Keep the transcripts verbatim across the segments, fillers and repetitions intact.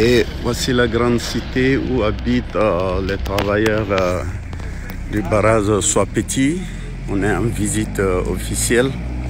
Et voici la grande cité où habitent euh, les travailleurs euh, du barrage Sois-Petit. On est en visite euh, officielle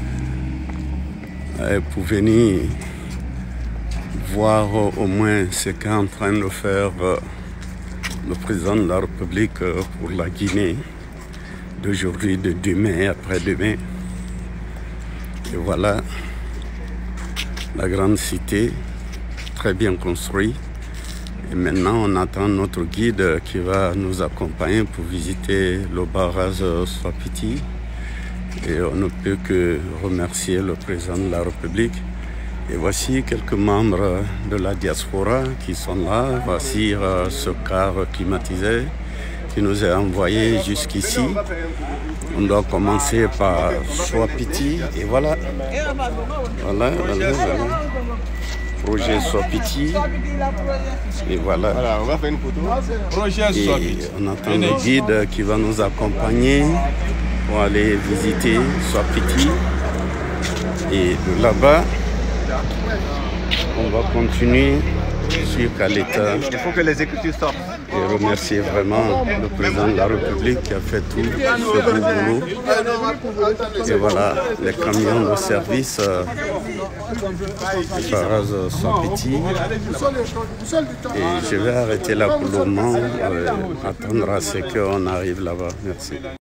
et pour venir voir euh, au moins ce qu'est en train de faire euh, le président de la République euh, pour la Guinée d'aujourd'hui, de demain et après-demain. Et voilà la grande cité, très bien construite. Et maintenant, on attend notre guide qui va nous accompagner pour visiter le barrage Sois-Petit. Et on ne peut que remercier le président de la République. Et voici quelques membres de la diaspora qui sont là. Voici euh, ce car climatisé qui nous est envoyé jusqu'ici. On doit commencer par Sois-Petit. Et voilà. Voilà, voilà, voilà. Projet Sois-Petit. Et voilà. Voilà, on va faire une photo. Projet Et Sois-Petit. on attend le guide qui va nous accompagner pour aller visiter Sois-Petit. Et de là-bas, on va continuer sur Caleta. Il faut que les écritures sortent. Et remercier vraiment le président de la République qui a fait tout ce beau boulot. Et voilà, les camions de service euh, du barrage Sois-Petit. Et je vais arrêter là pour le moment, euh, attendre à ce qu'on arrive là-bas. Merci.